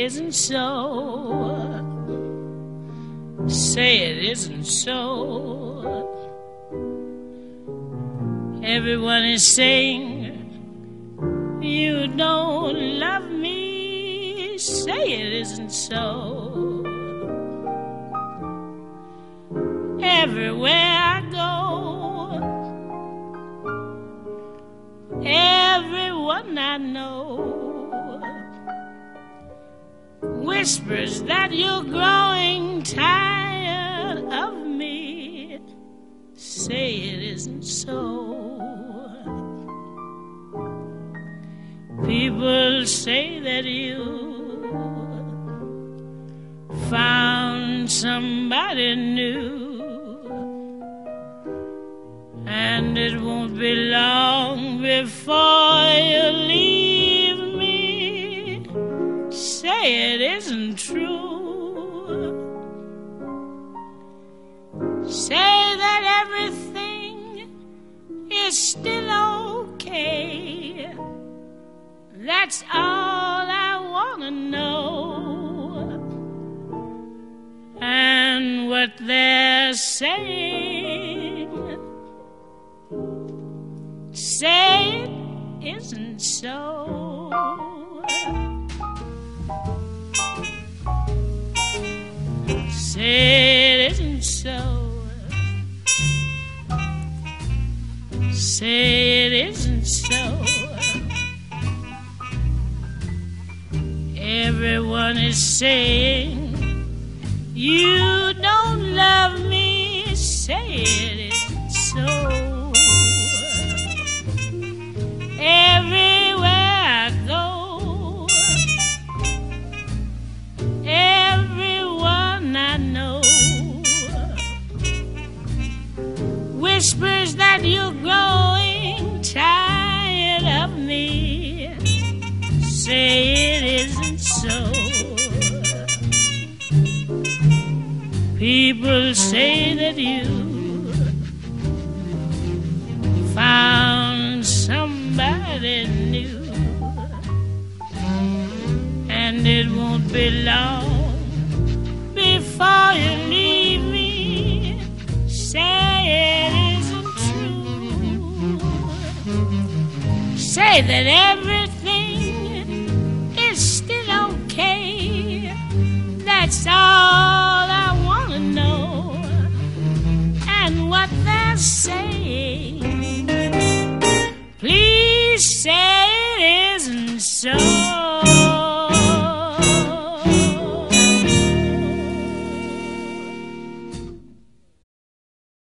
isn't so. Say it isn't so. Everyone is saying you don't love me. Say it isn't so. Everywhere I go, everyone I know whispers that you're growing tired of me. Say it isn't so. People say that you found somebody new, and it won't be long before you leave me. Say it isn't true. Say that everything is still okay. That's all I want to know. And what they're saying, say it isn't so. Say it isn't so. Say it isn't so. Everyone is saying you don't love me. Say it isn't so. Everywhere I go, everyone I know whispers that you're growing tired of me. Say it isn't so. People say that you found somebody new, and it won't be long before you leave me. Say it isn't true. Say that everything is still okay. That's all I want to know. And what they're saying, please say it isn't so.